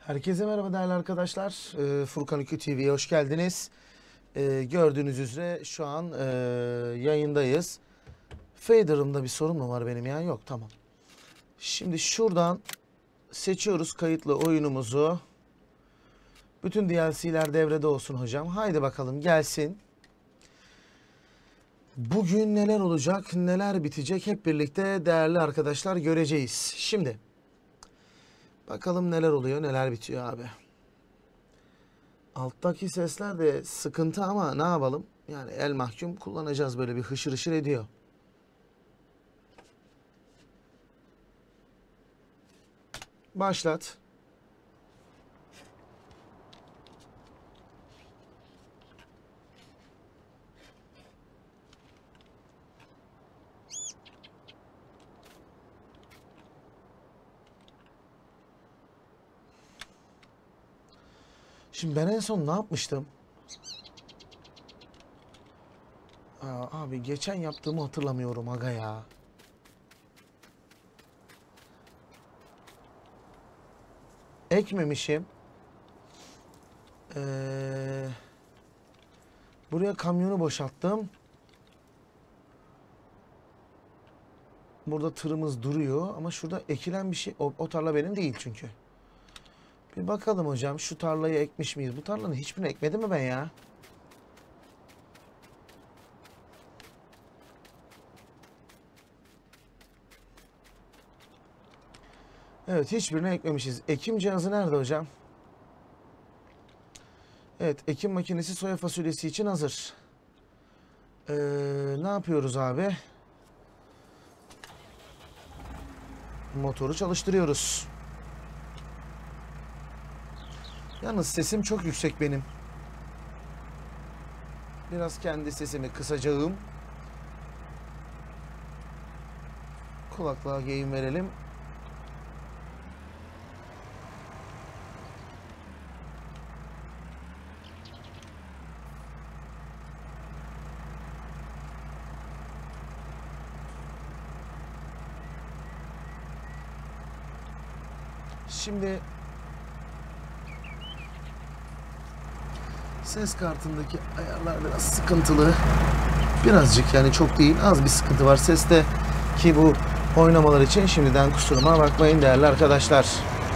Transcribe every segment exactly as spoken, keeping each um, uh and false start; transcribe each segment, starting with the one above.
Herkese merhaba değerli arkadaşlar. Ee, Furkan iki T V'ye hoş geldiniz. Ee, gördüğünüz üzere şu an e, yayındayız. Fader'ımda bir sorun mu var benim ya? Yok, tamam. Şimdi şuradan seçiyoruz kayıtlı oyunumuzu. Bütün D L C'ler devrede olsun hocam. Haydi bakalım gelsin. Bugün neler olacak, neler bitecek hep birlikte değerli arkadaşlar göreceğiz. Şimdi bakalım neler oluyor, neler bitiyor abi. Alttaki sesler de sıkıntı ama ne yapalım? Yani el mahkum kullanacağız, böyle bir hışır hışır ediyor. Başlat. Şimdi ben en son ne yapmıştım? Aa, abi geçen yaptığımı hatırlamıyorum aga ya. Ekmemişim. Ee, buraya kamyonu boşalttım. Burada tırımız duruyor ama şurada ekilen bir şey. O, o tarla benim değil çünkü. Bir bakalım hocam, şu tarlayı ekmiş miyiz? Bu tarlanın hiçbirini ekmedim mi ben ya? Evet, hiçbirini ekmemişiz. Ekim cihazı nerede hocam? Evet, ekim makinesi soya fasulyesi için hazır. Ee, ne yapıyoruz abi? Motoru çalıştırıyoruz. Yalnız sesim çok yüksek benim. Biraz kendi sesimi kısacağım. Kulaklığa gain verelim. Şimdi ses kartındaki ayarlar biraz sıkıntılı. Birazcık, yani çok değil, az bir sıkıntı var seste ki bu oynamalar için şimdiden kusuruma bakmayın değerli arkadaşlar.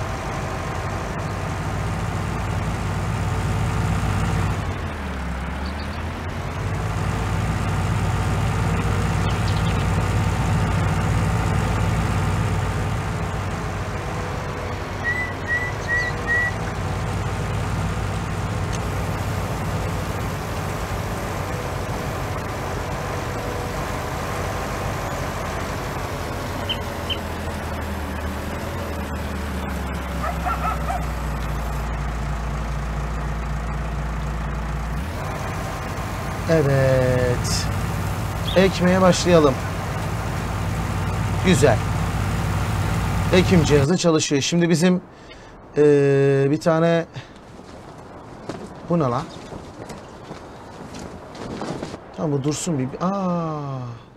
Evet. Ekmeye başlayalım. Güzel. Ekim cihazı çalışıyor. Şimdi bizim ee, bir tane, bu ne lan? Tamam, bu dursun bir. Aa.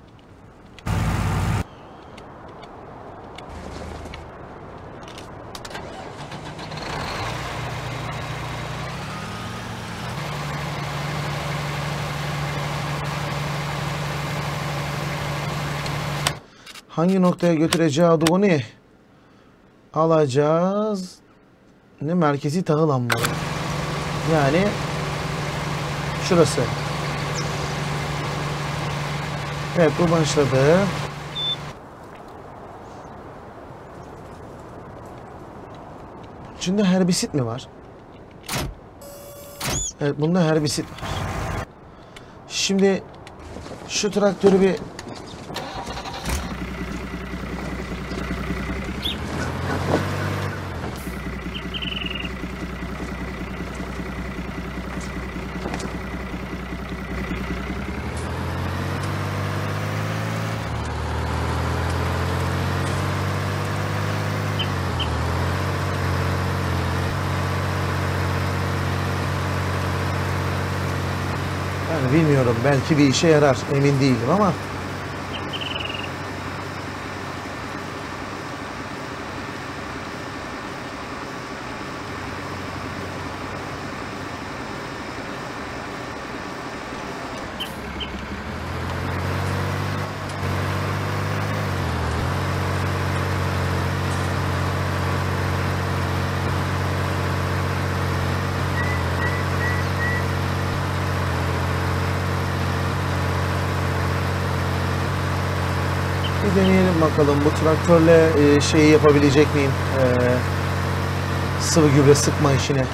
Hangi noktaya götüreceği onu alacağız. Ne merkezi tahıl ambarı. Yani şurası. Evet, bu başladı. İçinde herbisit mi var? Evet, bunda herbisit var. Şimdi şu traktörü bir yani bilmiyorum, belki bir işe yarar, emin değilim ama Bir deneyelim bakalım bu traktörle e, şeyi yapabilecek miyim? E, sıvı gübre sıkma işini.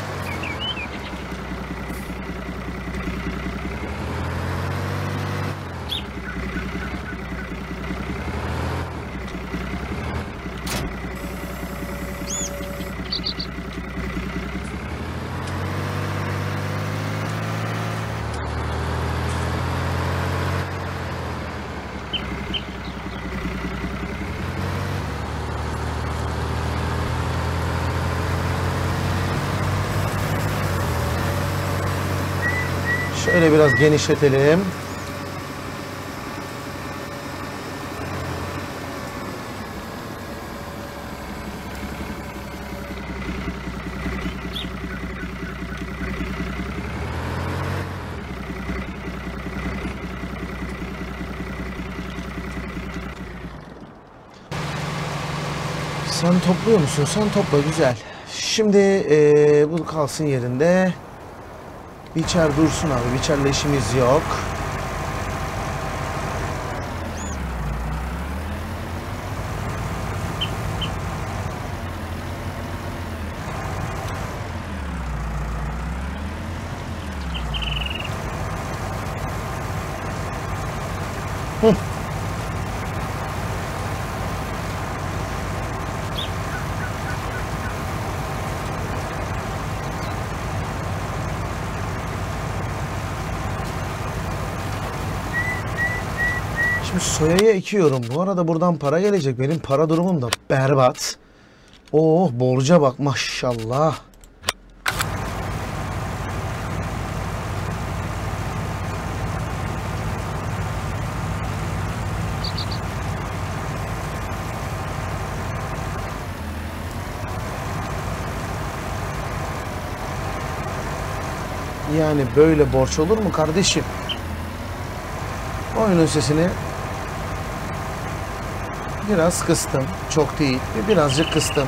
Şöyle biraz genişletelim. Sen topluyor musun? Sen topla, güzel. Şimdi ee, bu kalsın yerinde. Biçer dursun abi. Biçerle işimiz yok. Hı. Şimdi soyayı ekiyorum. Bu arada buradan para gelecek. Benim para durumum da berbat. Oh, borca bak maşallah. Yani böyle borç olur mu kardeşim? Oyunun sesini biraz kıstım. Çok değil. Birazcık kıstım.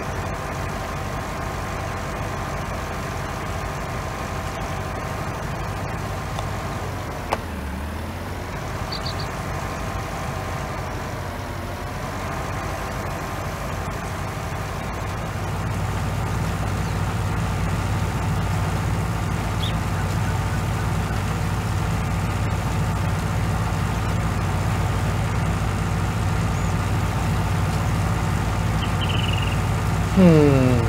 Hmm.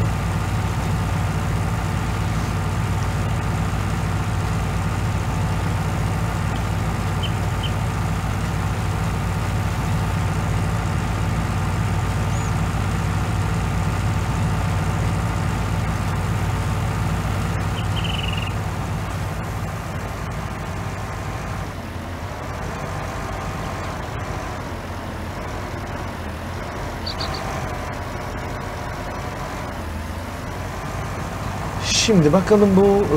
Şimdi bakalım bu e,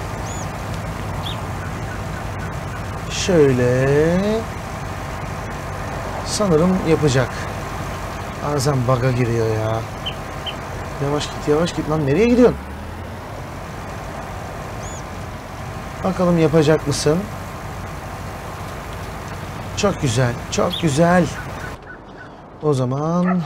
şöyle sanırım yapacak. Bazen bug'a giriyor ya. Yavaş git, yavaş git lan, nereye gidiyorsun? Bakalım yapacak mısın? Çok güzel, çok güzel. O zaman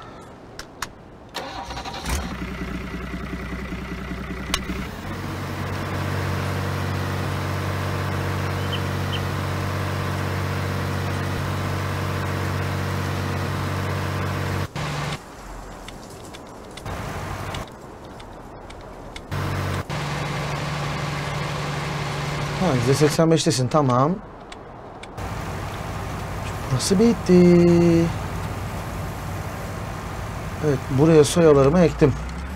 ha, yüzde seksen beştesin, tamam. Nasıl bitti? Evet, buraya soyalarımı ektim.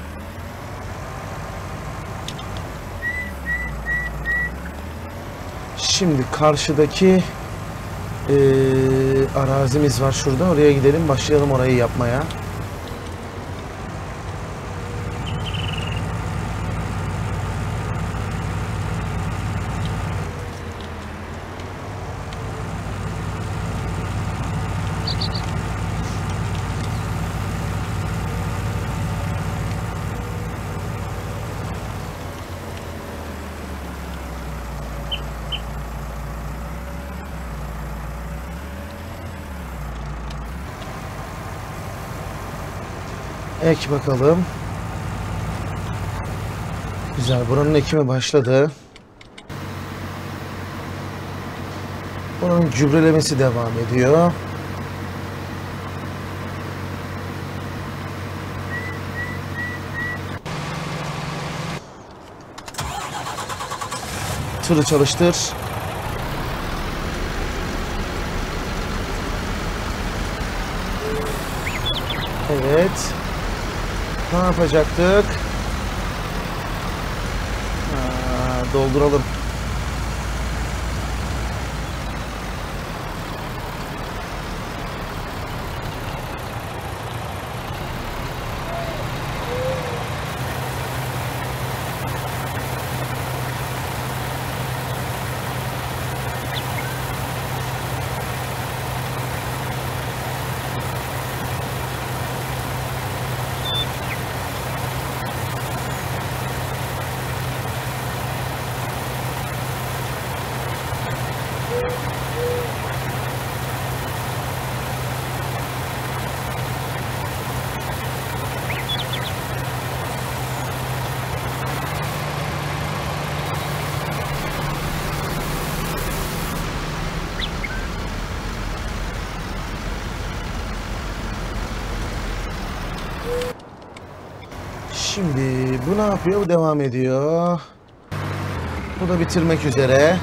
Şimdi karşıdaki e, arazimiz var şurada. Oraya gidelim, başlayalım orayı yapmaya. Ek bakalım. Güzel. Buranın ekimi başladı. Buranın gübrelemesi devam ediyor. Tırı çalıştır. Evet. Ne yapacaktık? Ha, dolduralım. Şimdi bu ne yapıyor? Bu devam ediyor. Bu da bitirmek üzere.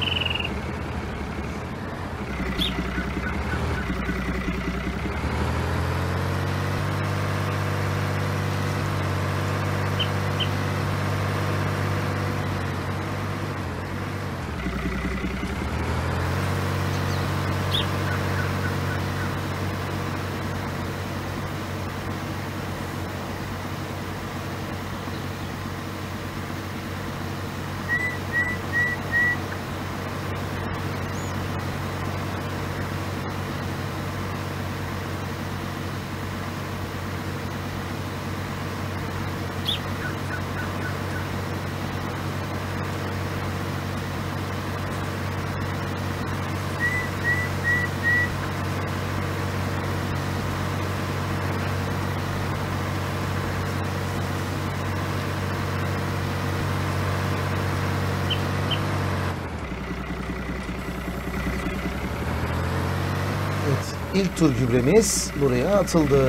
Evet, ilk tur gübremiz buraya atıldı.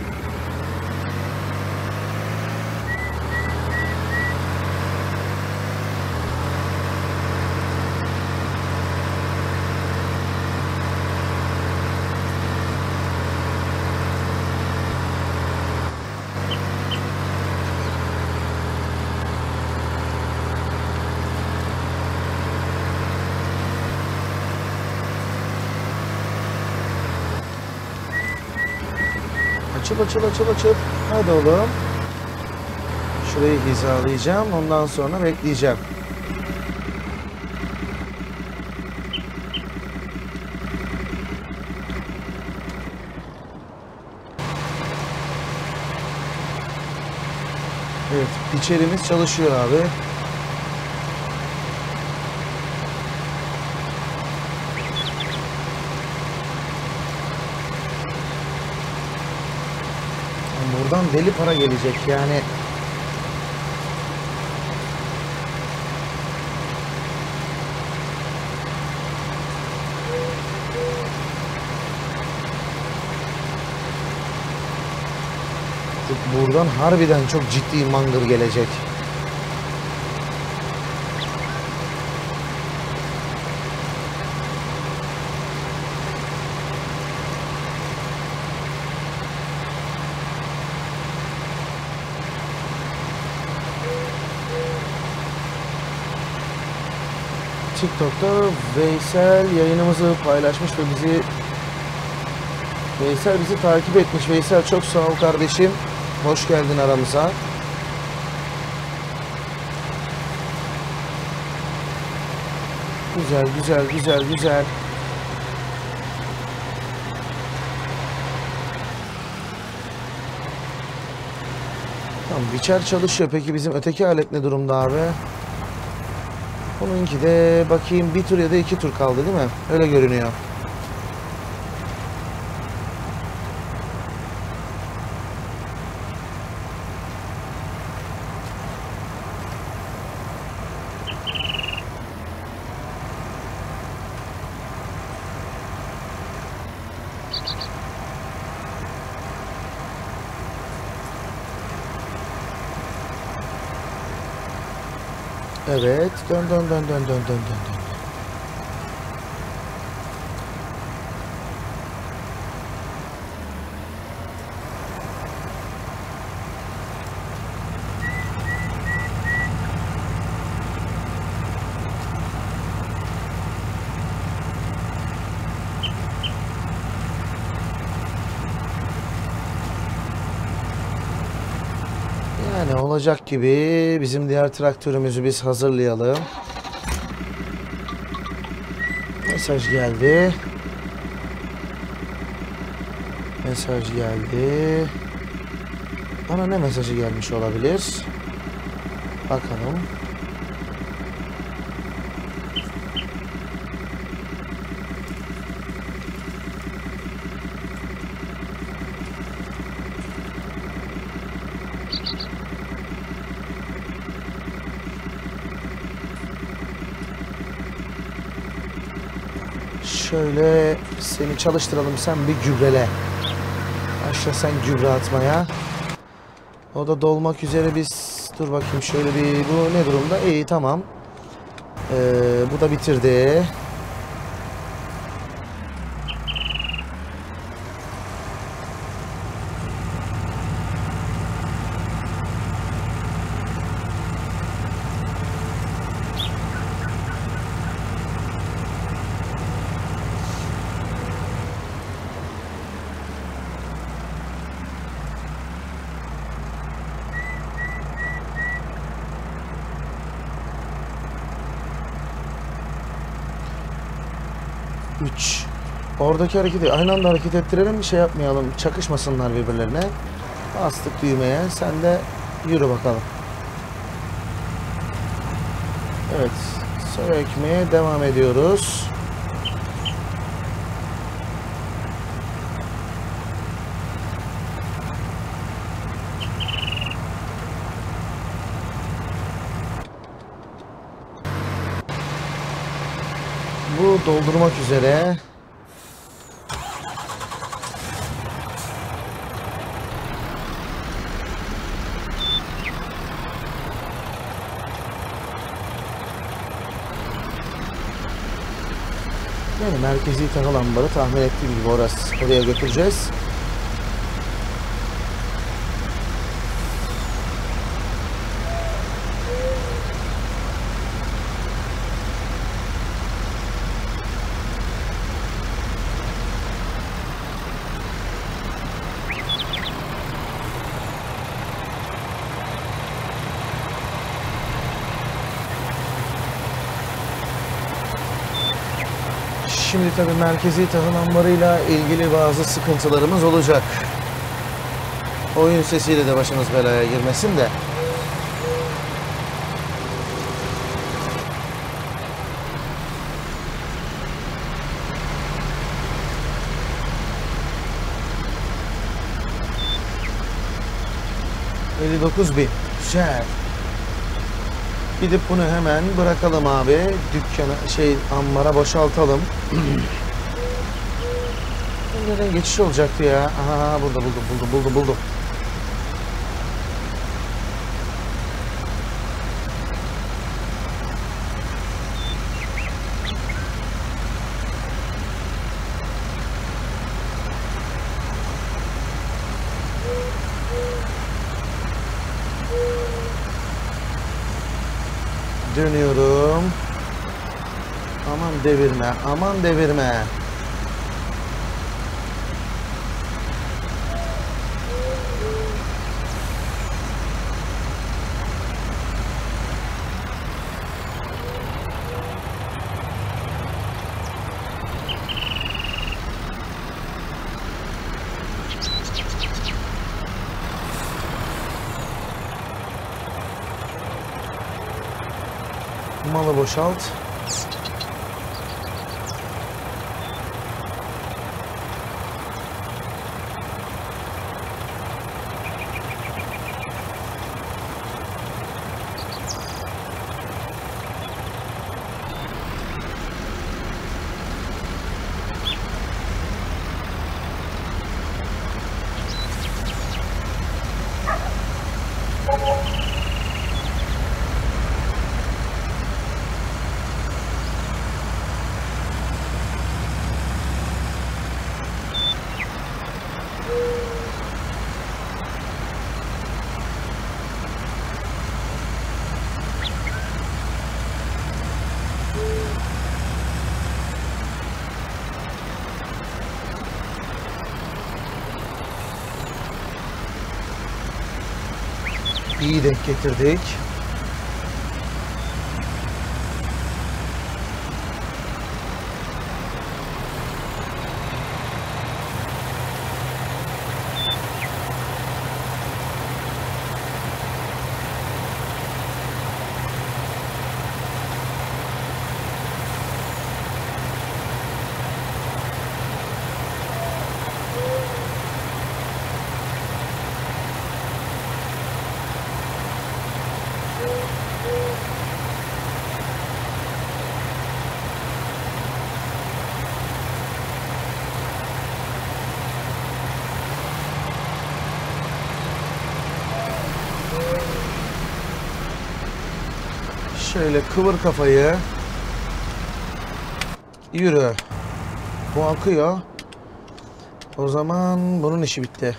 Açıl açıl açıl açıl. Hadi oğlum. Şurayı hizalayacağım. Ondan sonra bekleyeceğim. Evet, biçerimiz çalışıyor abi. Buradan deli para gelecek yani. Buradan harbiden çok ciddi mangır gelecek. TikTok'ta Veysel yayınımızı paylaşmış ve bizi Veysel bizi takip etmiş. Veysel çok sağ ol kardeşim. Hoş geldin aramıza. Güzel güzel güzel güzel. Tamam, biçer çalışıyor. Peki bizim öteki alet ne durumda abi? Bununki de bakayım bir tur ya da iki tur kaldı değil mi? Öyle görünüyor. Evet. Dön dön dön dön dön dön dön. Yani olacak gibi bizim diğer traktörümüzü biz hazırlayalım. Mesaj geldi. Mesaj geldi. Bana ne mesajı gelmiş olabilir? Bakalım. Şöyle seni çalıştıralım, sen bir gübrele. Başla sen gübre atmaya. O da dolmak üzere, biz dur bakayım şöyle bir, bu ne durumda? İyi, tamam. Ee, bu da bitirdi. üç. Oradaki hareketi aynı anda hareket ettirelim, bir şey yapmayalım. Çakışmasınlar birbirlerine. Bastık düğmeye. Sen de yürü bakalım. Evet. Sökmeye devam ediyoruz. Bu doldurmak üzere. Yani merkezi tahıl ambarı, tahmin ettiğim gibi orası, oraya götüreceğiz. Şimdi tabii merkezi tahıl ambarıyla ilgili bazı sıkıntılarımız olacak. Oyun sesiyle de başımız belaya girmesin de. elli dokuz bin. Güzel. Gidip bunu hemen bırakalım abi. Dükkana, şey, ambara boşaltalım. Nereden geçiş olacaktı ya? Aha, burada buldum buldum buldum buldum. Dönüyorum. Aman devirme, aman devirme. Malı boşalt. İyi denk getirdik. Şöyle kıvır kafayı. Yürü. Bu akıyor. O zaman bunun işi bitti.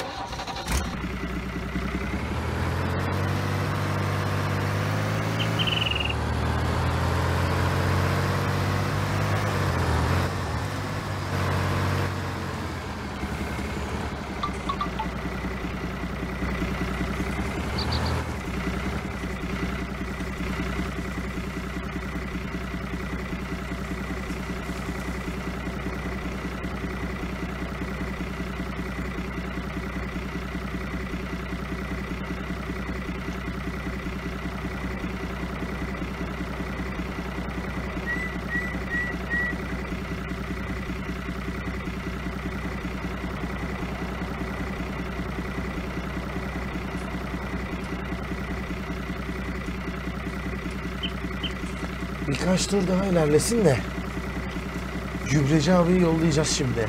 Birkaç tur daha ilerlesin de gübreci abiyi yollayacağız şimdi.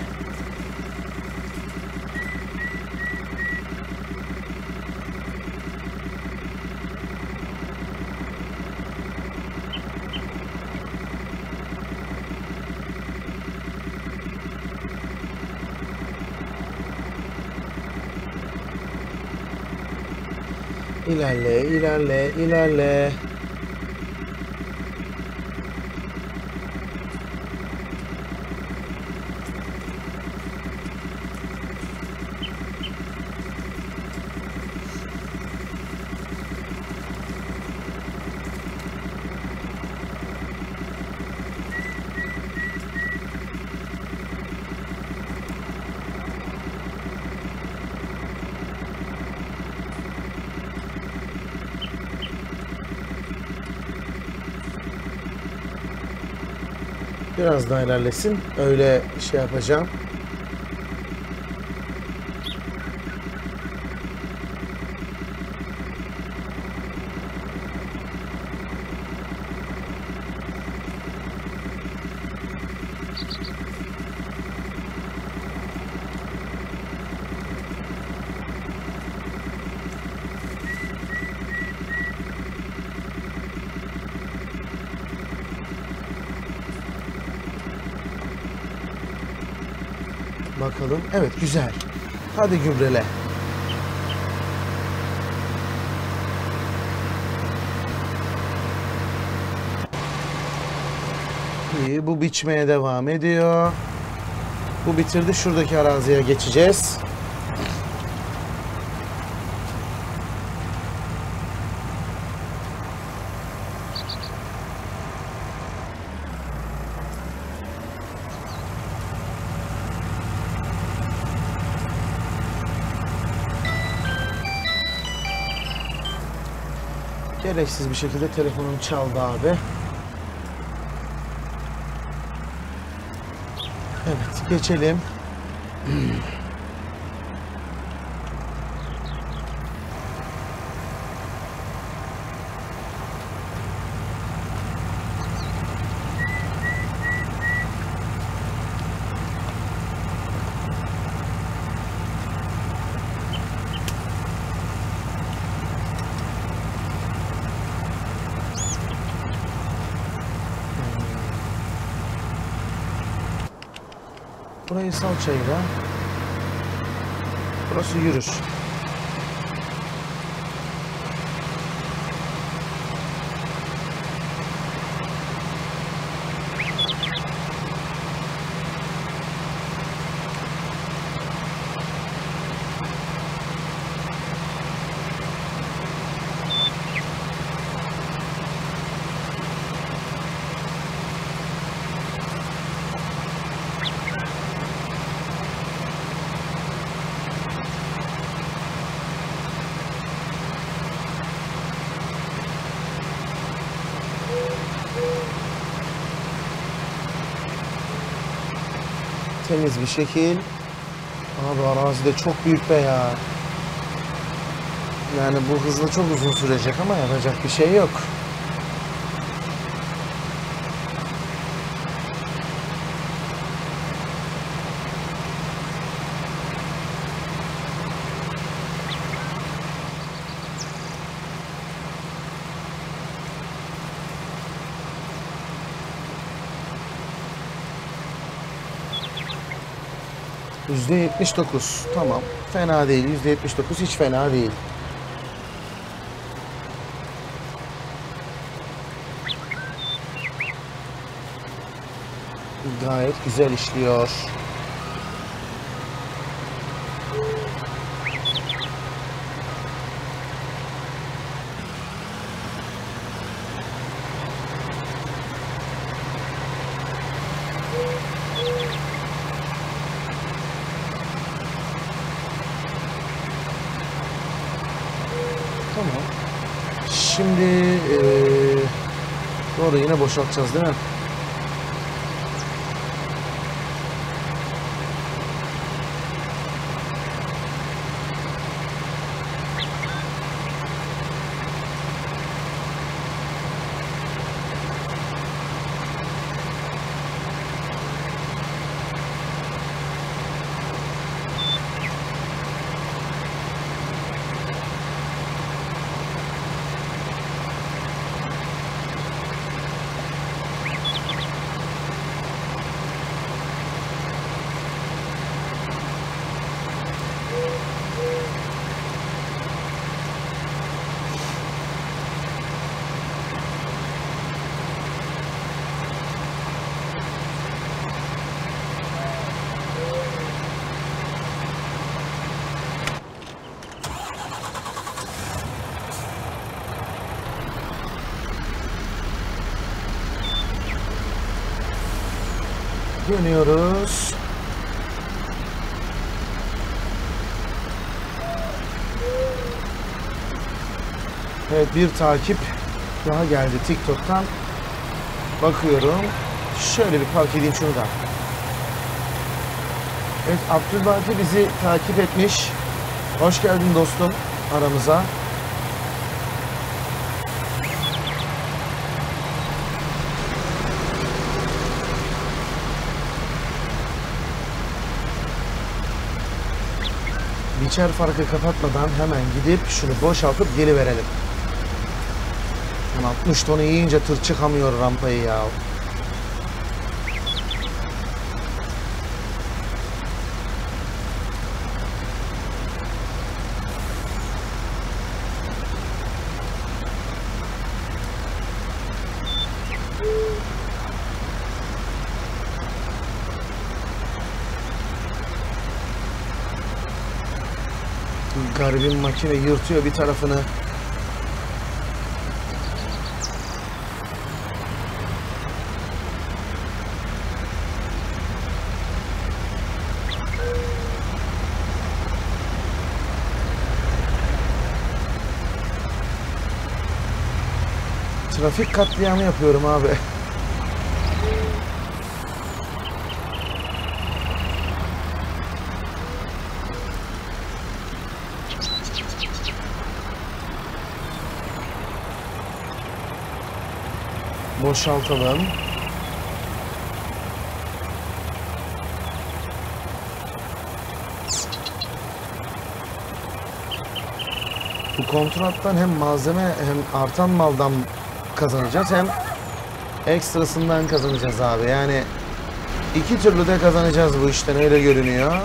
İlerle, ilerle, ilerle. Biraz daha ilerlesin. Öyle şey yapacağım. Bakalım. Evet, güzel. Hadi gübrele. İyi, bu biçmeye devam ediyor. Bu bitirdi. Şuradaki araziye geçeceğiz. Gereksiz bir şekilde telefonum çaldı abi. Evet, geçelim. Burayı salçayla. Burası yürür. temiz bir şekil. Abi arazi de çok büyük be ya. Yani bu hızla çok uzun sürecek ama yapacak bir şey yok. yüzde yetmiş dokuz. Tamam. Fena değil. yüzde yetmiş dokuz hiç fena değil. Gayet güzel işliyor. Tamam. Şimdi ee, doğru yine boşaltacağız değil mi? Dönüyoruz. Evet, bir takip daha geldi TikTok'tan. Bakıyorum. Şöyle bir park edeyim şunu da. Evet, Abdülbaki bizi takip etmiş. Hoş geldin dostum aramıza. Biçer farkı kapatmadan hemen gidip şunu boşaltıp geliverelim. altmış tonu yiyince tır çıkamıyor rampayı ya. Garibim makine yırtıyor bir tarafını. Trafik katliamı yapıyorum abi. Boşaltalım. Bu kontrattan hem malzeme hem artan maldan kazanacağız hem ekstrasından kazanacağız abi. Yani iki türlü de kazanacağız bu işten, öyle görünüyor.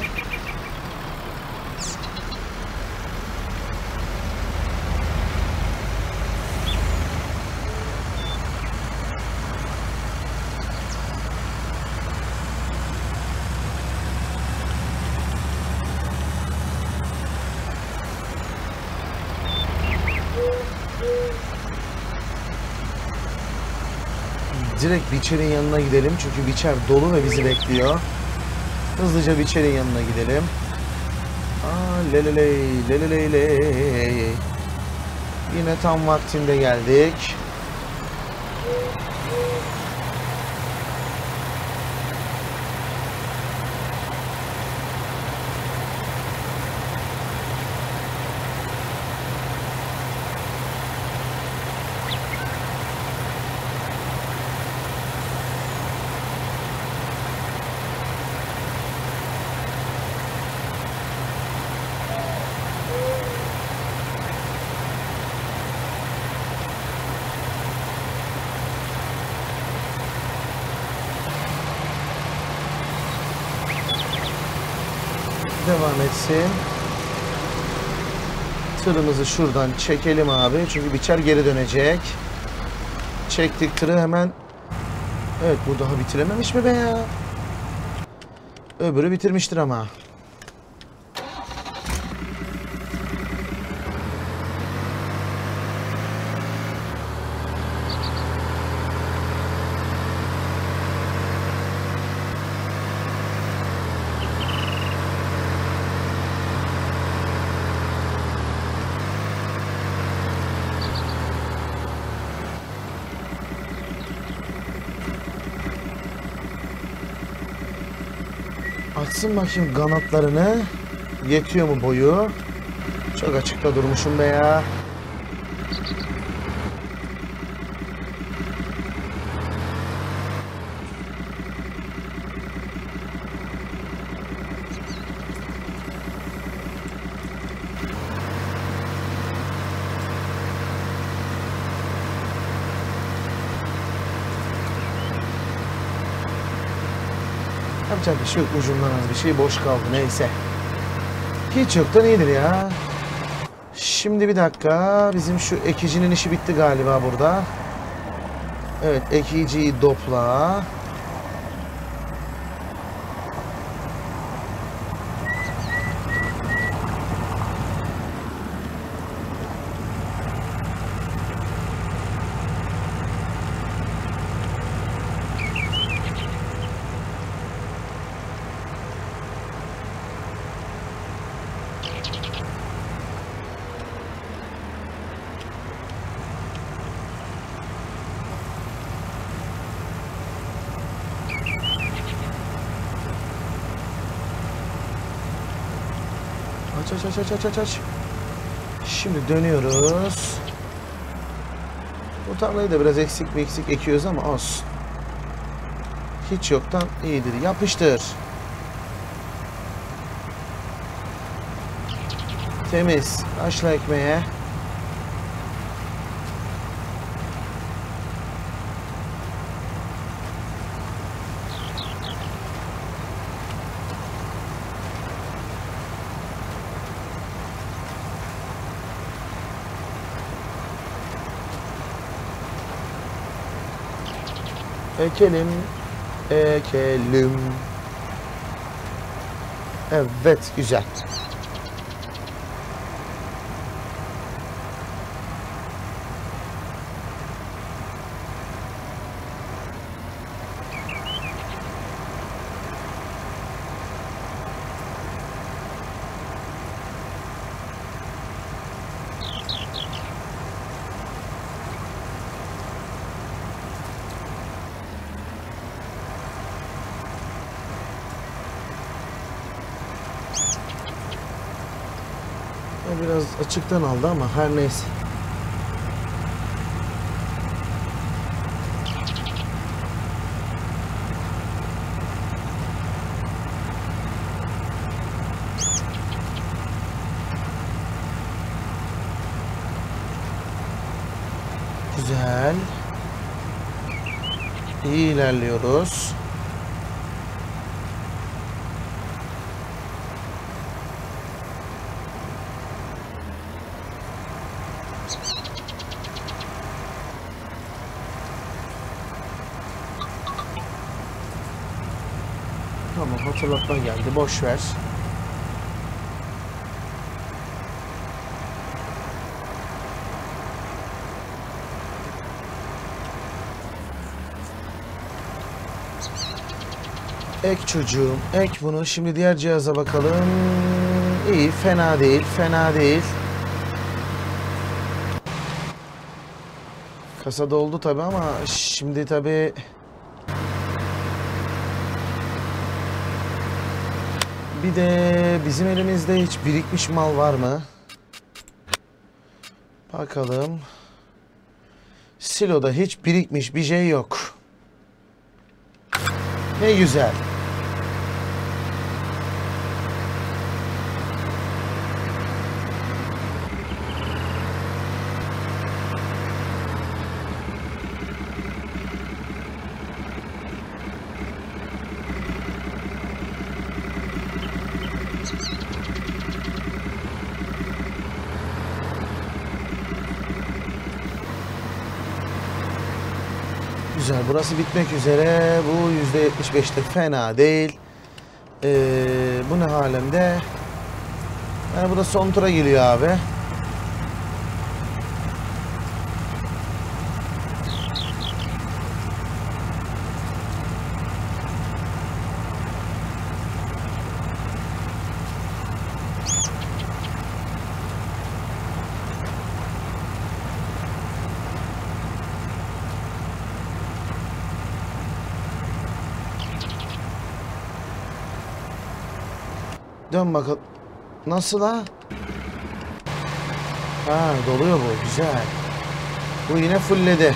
Direkt Biçer'in yanına gidelim çünkü Biçer dolu ve bizi bekliyor. Hızlıca Biçer'in yanına gidelim. Aa, leleley, leleley. Yine tam vaktinde geldik. Devam etsin. Tırımızı şuradan çekelim abi. Çünkü biçer geri dönecek. Çektik tırı hemen. Evet, bu daha bitirememiş mi be ya? Öbürü bitirmiştir ama. Açsın bakayım kanatlarını. Yetiyor mu boyu? Çok açıkta durmuşum be ya. Yapacak bir şey yok, ucundan az bir şey boş kaldı, neyse. Hiç yoktan iyidir ya. Şimdi bir dakika, bizim şu ekicinin işi bitti galiba burada. Evet, ekiciyi dopla. Aç aç aç aç aç aç. Şimdi dönüyoruz. Bu tarlayı da biraz eksik mi eksik ekiyoruz ama olsun. Hiç yoktan iyidir. Yapıştır. Temiz. Başla ekmeğe. Ekelim. Ekelim. Evet, güzel. Biraz açıktan aldı ama her neyse. Güzel. İyi ilerliyoruz. Tamam, hatırlatma geldi. Boş ver. Ek çocuğum, ek bunu. Şimdi diğer cihaza bakalım. İyi, fena değil, fena değil. Kasa doldu tabi ama şimdi tabi bir de bizim elimizde hiç birikmiş mal var mı? Bakalım. Siloda hiç birikmiş bir şey yok. Ne güzel. güzel. Burası bitmek üzere. Bu yüzde yetmiş beşte fena değil. Ee, bu ne halimde? Yani bu da son tura geliyor abi. Dön bakalım. Nasıl ha? Ha, doluyor bu. Güzel. Bu yine fullledi.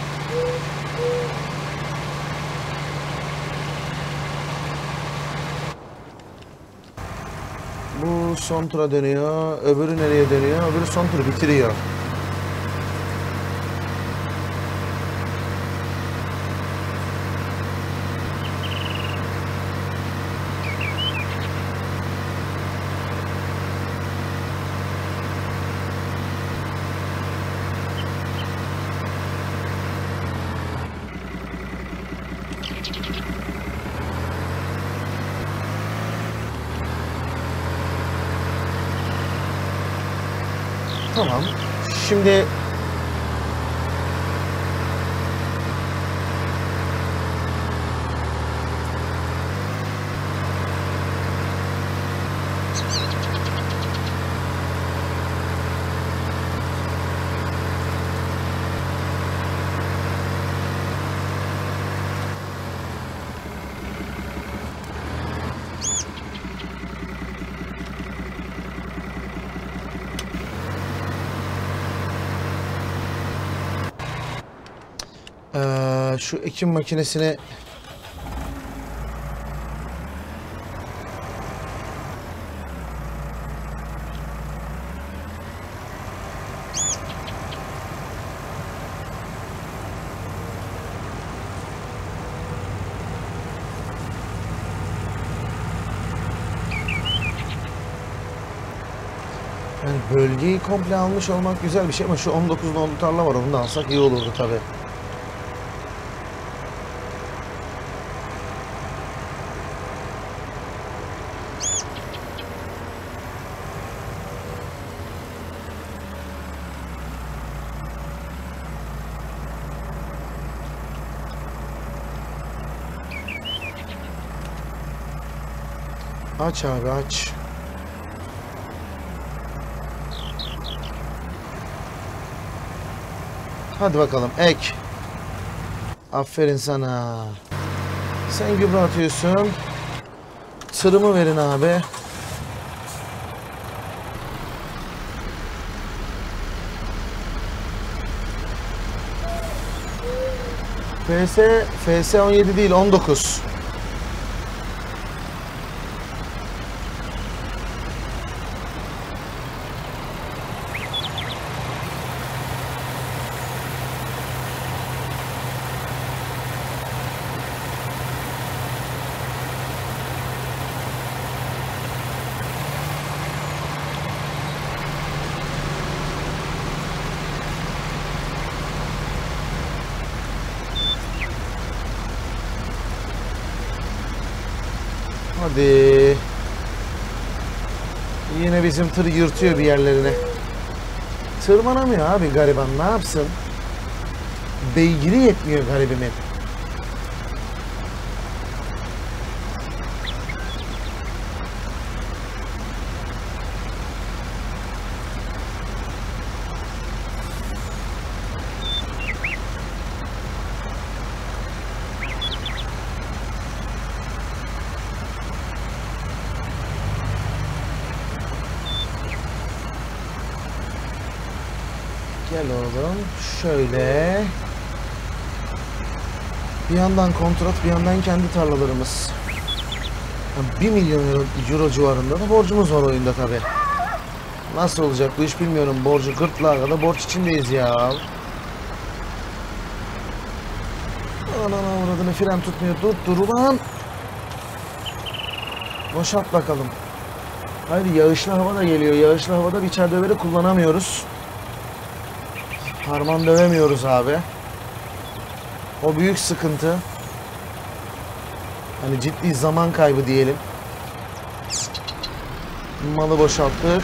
Bu son tura dönüyor. Öbürü nereye dönüyor? Öbürü son turu bitiriyor. Tamam. Şimdi Ee, şu ekim makinesini yani bölgeyi komple almış olmak güzel bir şey ama şu on dokuz nolu tarla var, onu da alsak iyi olurdu tabi. Aç abi aç. Hadi bakalım ek. Aferin sana. Sen gübre atıyorsun. Tırımı verin abi. F S F S on yedi değil on dokuz. Hadi. Yine bizim tır yırtıyor bir yerlerine. Tırmanamıyor abi gariban, ne yapsın? Beygiri yetmiyor garibimin. Gel oğlum. Şöyle. Bir yandan kontrat, bir yandan kendi tarlalarımız. bir milyon euro, euro civarında da borcumuz var oyunda tabi. Nasıl olacak bu iş bilmiyorum. Borcu gırtlağa kadar borç içindeyiz ya. Anana uğradığını, fren tutmuyor. Dur dur ulan. Boşalt bakalım. Haydi, yağışlı hava da geliyor. Yağışlı havada biçer döveri kullanamıyoruz. Harman dövemiyoruz abi. O büyük sıkıntı. Hani ciddi zaman kaybı diyelim. Malı boşalttık.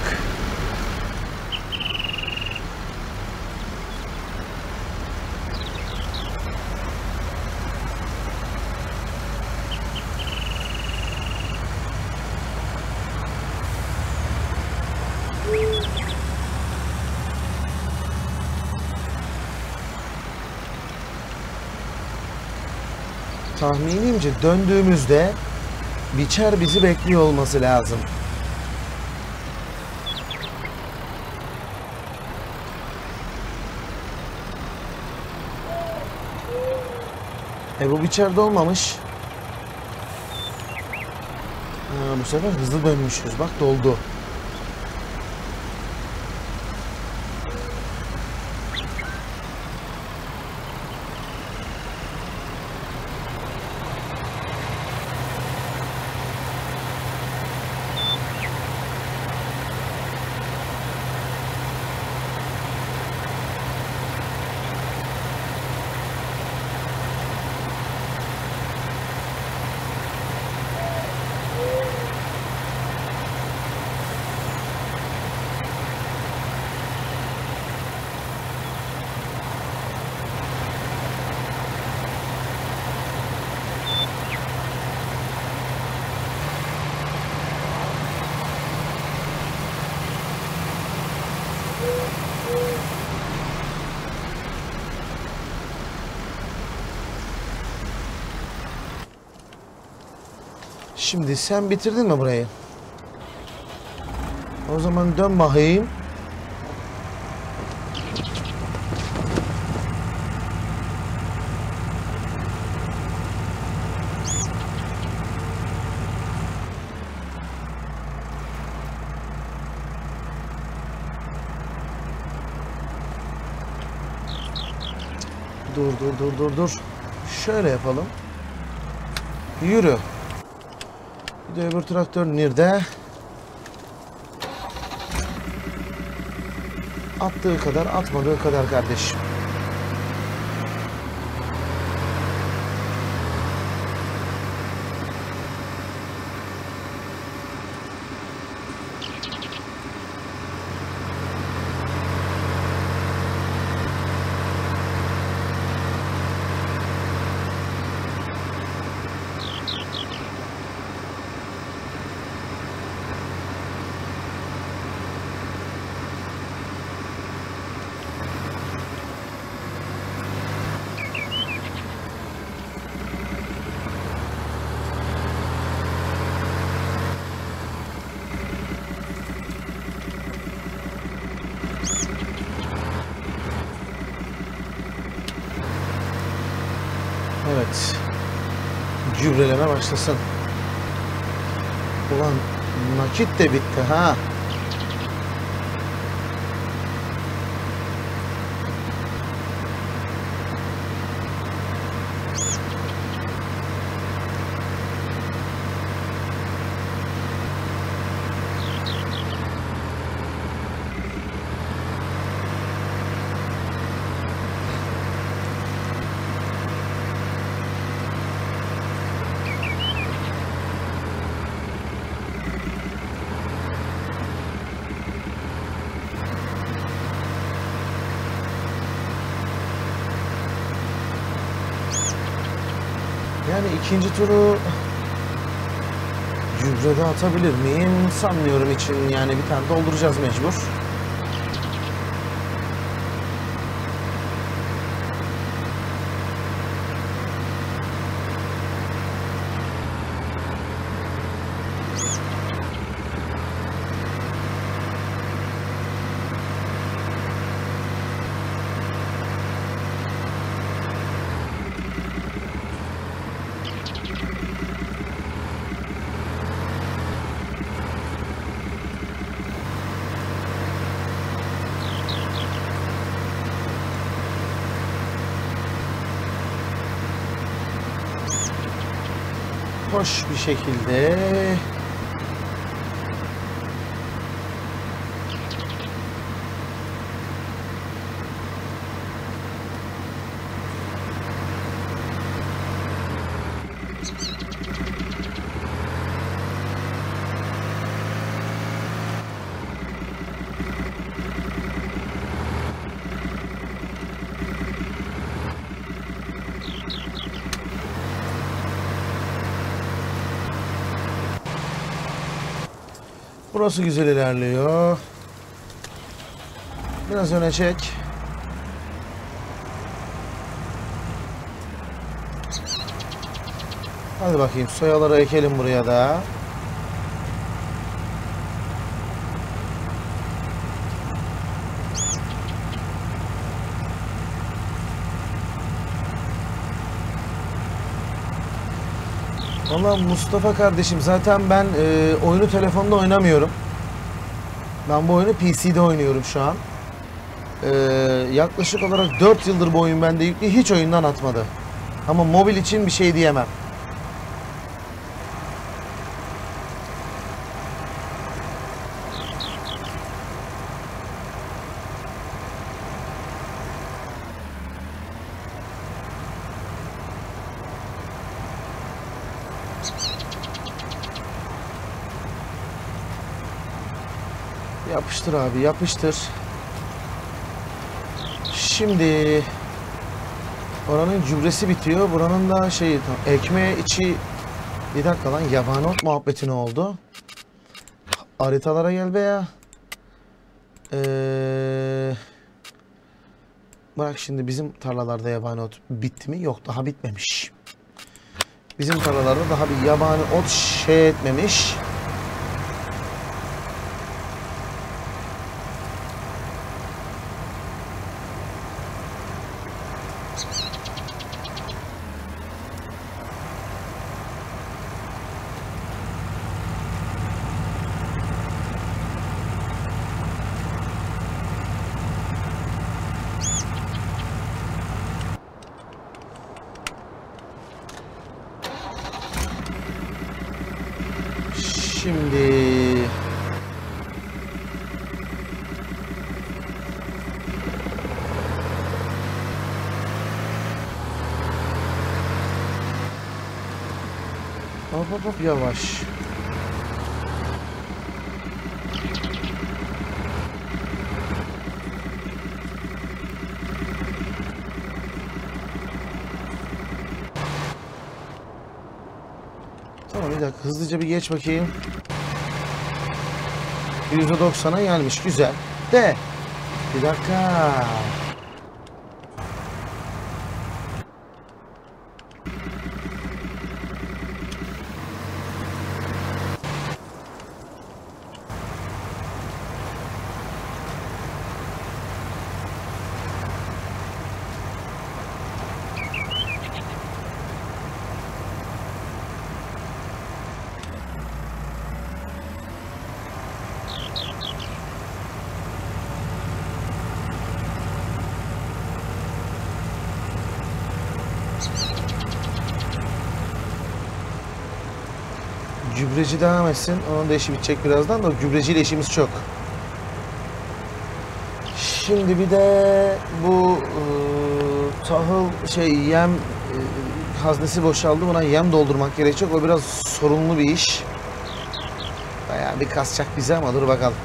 Tahminimce döndüğümüzde biçer bizi bekliyor olması lazım. E bu biçerde olmamış. Ha, bu sefer hızlı dönmüşüz. Bak doldu. Şimdi sen bitirdin mi burayı? O zaman dön bakayım. Dur dur dur dur dur. Şöyle yapalım. Yürü. Bir de öbür traktör nerede? Attığı kadar atmadığı kadar kardeşim. Evet. Gübreleme başlasın. Ulan nakit de bitti ha. Yani ikinci turu gübrede atabilir miyim? Sanmıyorum için. Yani bir tane dolduracağız mecbur. Hoş bir şekilde Burası güzel ilerliyor. Biraz öne çek. Hadi bakayım, soyaları ekelim buraya da. Valla Mustafa kardeşim, zaten ben e, oyunu telefonda oynamıyorum. Ben bu oyunu P C'de oynuyorum şu an. E, yaklaşık olarak dört yıldır bu oyun bende yüklü, hiç oyundan atmadı. Ama mobil için bir şey diyemem. Yapıştır abi, yapıştır. Şimdi oranın gübresi bitiyor. Buranın da şeyi, ekmeği içi. Bir dakika lan, yabani ot muhabbeti ne oldu? Haritalara gel be ya. Ee, bırak şimdi, bizim tarlalarda yabani ot bitti mi? Yok, daha bitmemiş. Bizim tarlalarda daha bir yabani ot şey etmemiş. Şimdi hop hop hop, yavaş. Tamam, bir dakika, hızlıca bir geç bakayım. yüzde doksana gelmiş, güzel. De bir dakika. Gübreci devam etsin. Onun da işi bitecek birazdan da, gübreciyle işimiz çok. Şimdi bir de bu e, tahıl şey yem e, haznesi boşaldı. Buna yem doldurmak gerekecek. O biraz sorunlu bir iş. Bayağı bir kasacak bize ama dur bakalım.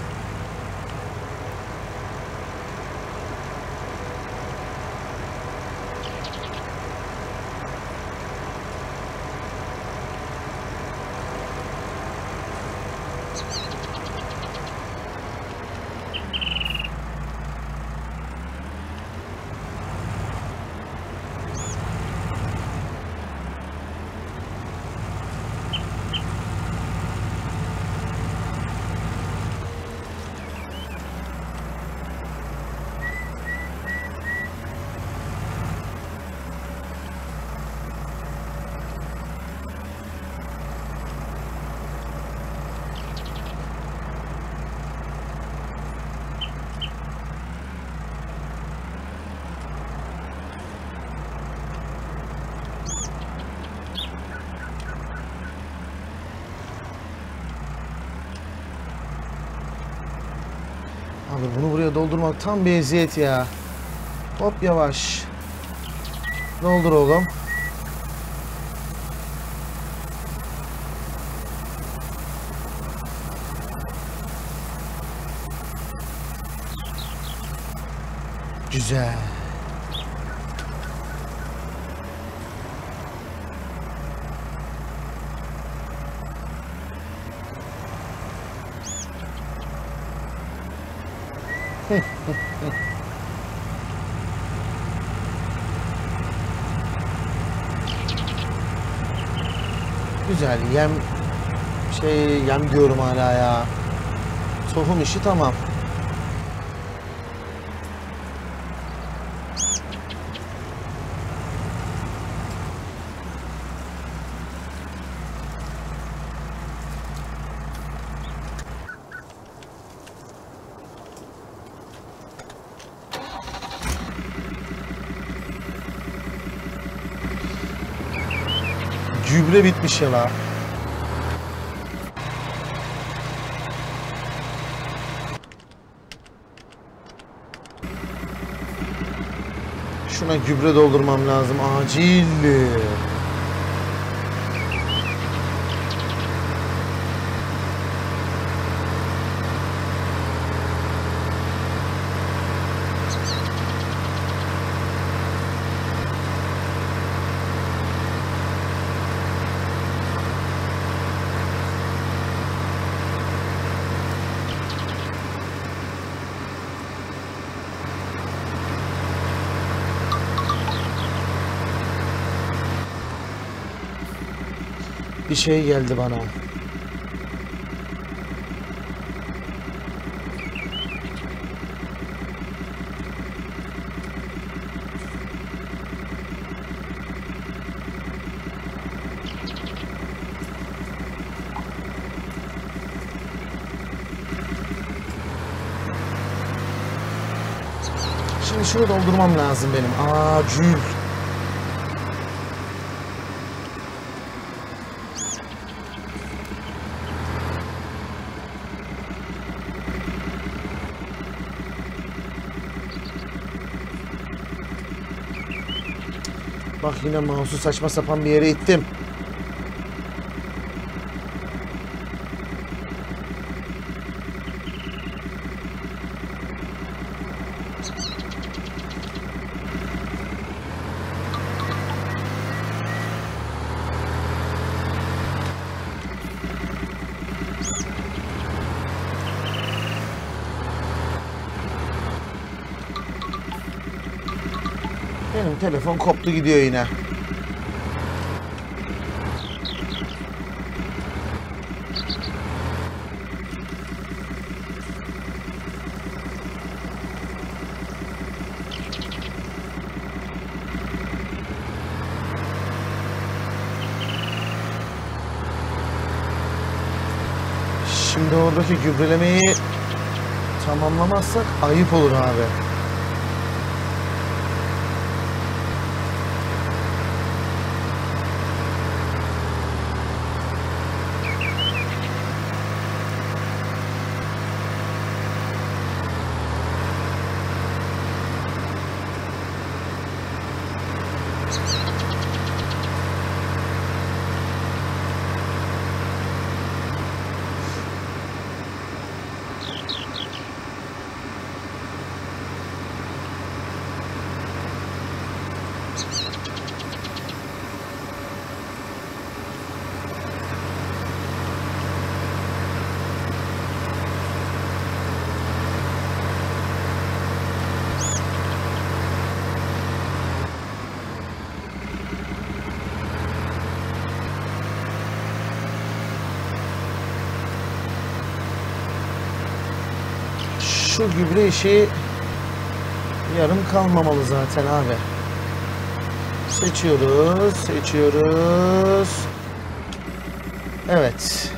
Abi bunu buraya doldurmak tam bir eziyet ya. Hop, yavaş. Doldur oğlum. Güzel. Güzel yem şey yem diyorum hala ya. Tohum işi tamam. Gübre bitmiş ya la. Şuna gübre doldurmam lazım acil. Bir şey geldi bana. Şimdi şunu doldurmam lazım benim. Acil. Bak yine mouse'u saçma sapan bir yere ittim. Benim telefon koptu gidiyor yine. Şimdi oradaki gübrelemeyi tamamlamazsak ayıp olur abi. Şu gübre işi yarım kalmamalı zaten abi. Seçiyoruz, seçiyoruz. Evet.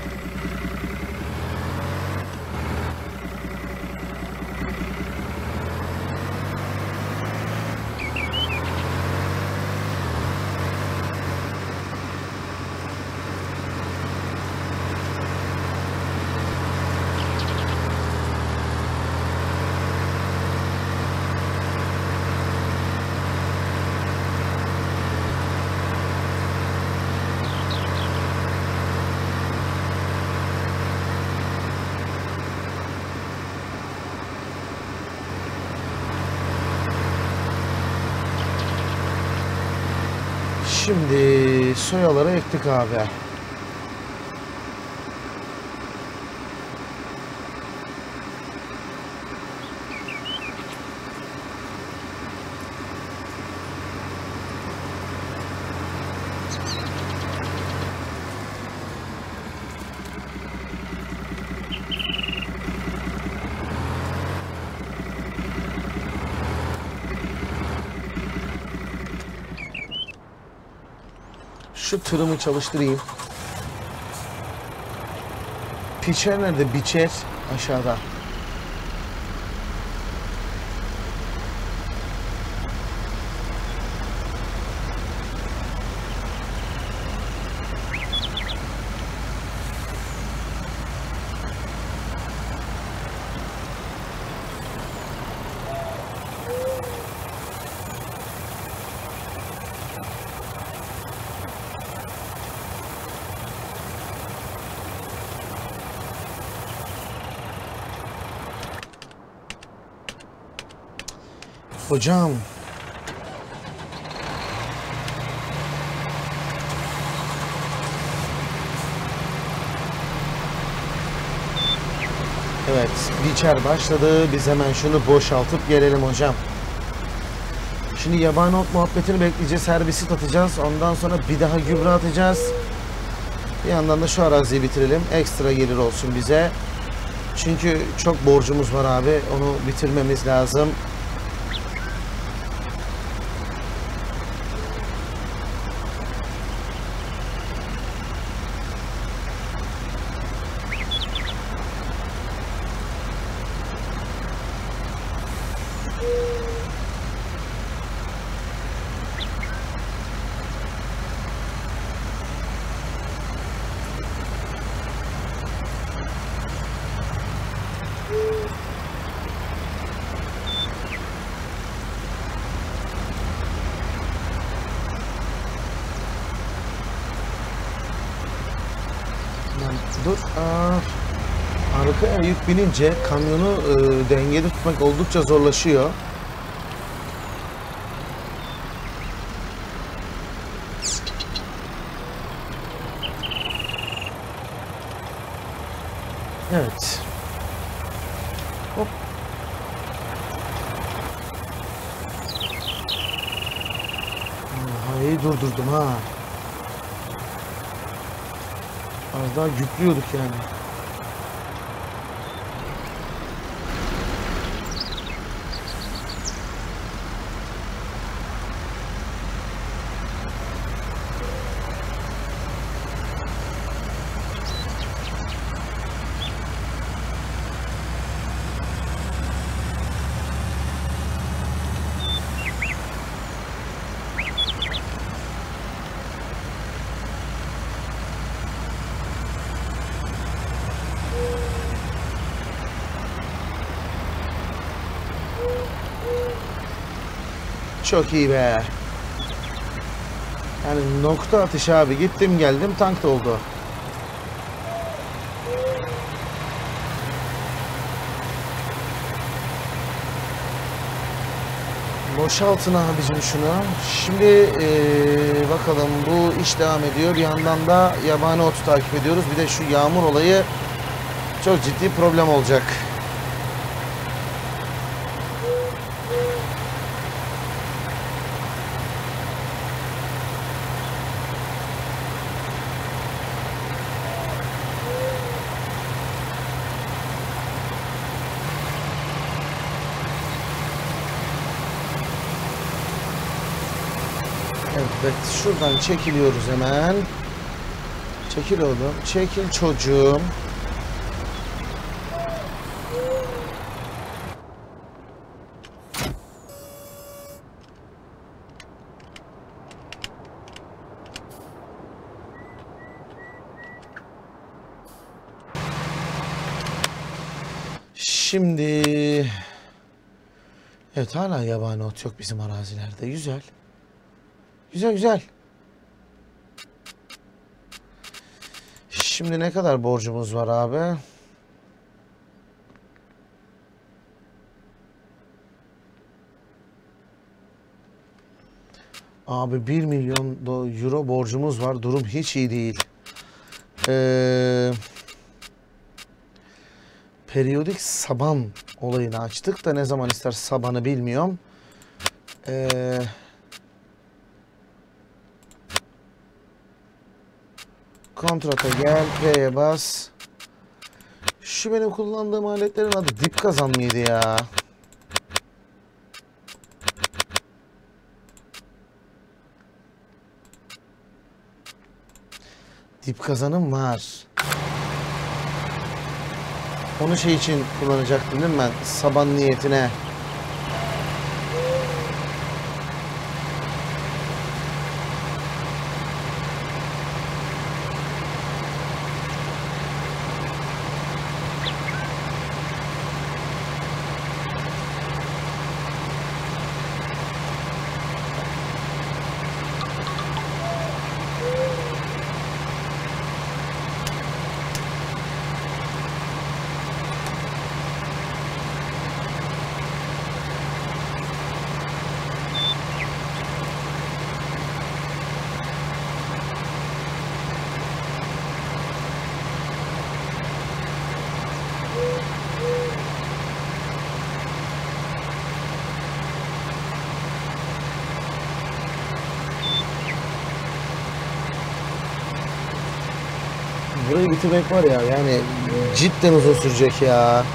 Şimdi soyaları ektik abi. şu tırımı çalıştırayım. Pitcher nerede? Biçer aşağıda. Hocam. Evet, biçer başladı. Biz hemen şunu boşaltıp gelelim hocam. Şimdi yabani ot muhabbetini bekleyeceğiz. Herbisit atacağız. Ondan sonra bir daha gübre atacağız. Bir yandan da şu araziyi bitirelim. Ekstra gelir olsun bize. Çünkü çok borcumuz var abi. Onu bitirmemiz lazım. Dur. Aa, arkaya yük binince kamyonu e, dengede tutmak oldukça zorlaşıyor. Evet. Hop. Aa, iyi durdurdum ha. Az daha yüklüyorduk yani. Çok iyi be. Yani nokta atış abi. Gittim geldim tank doldu. Boşaltın abicim şunu. Şimdi ee, bakalım bu iş devam ediyor. Bir yandan da yabani otu takip ediyoruz. Bir de şu yağmur olayı çok ciddi problem olacak. Evet, şuradan çekiliyoruz hemen. Çekil oğlum, çekil çocuğum. Şimdi... Evet, hala yabani ot yok bizim arazilerde. Güzel. Güzel güzel. Şimdi ne kadar borcumuz var abi? Abi bir milyon euro borcumuz var. Durum hiç iyi değil. Ee, periyodik saban olayını açtık da ne zaman ister sabanı bilmiyorum. Eee... Kontrata gel, P'ye bas. Şu benim kullandığım aletlerin adı dip kazan mıydı ya? Dip kazanım var. Onu şey için kullanacaktım değil mi ben? Saban niyetine. Burayı bitirmek var ya, yani cidden uzun sürecek ya.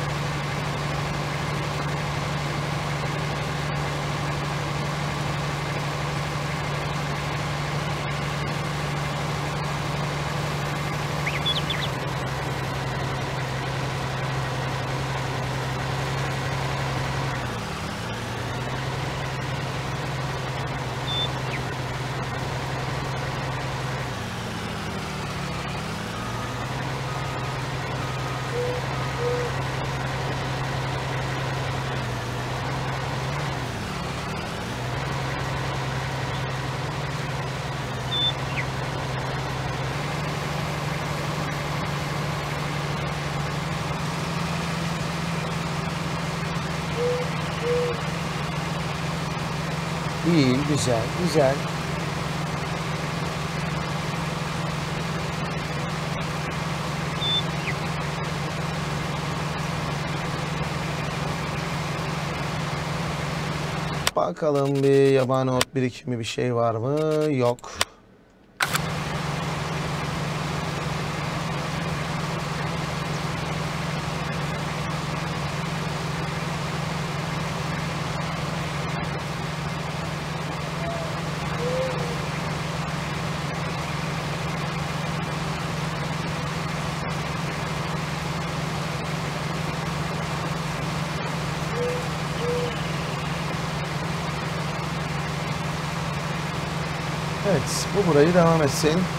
İyi, güzel, güzel. Bakalım bir yabani ot birikimi bir şey var mı? Yok. Evet, bu burayı devam etsin.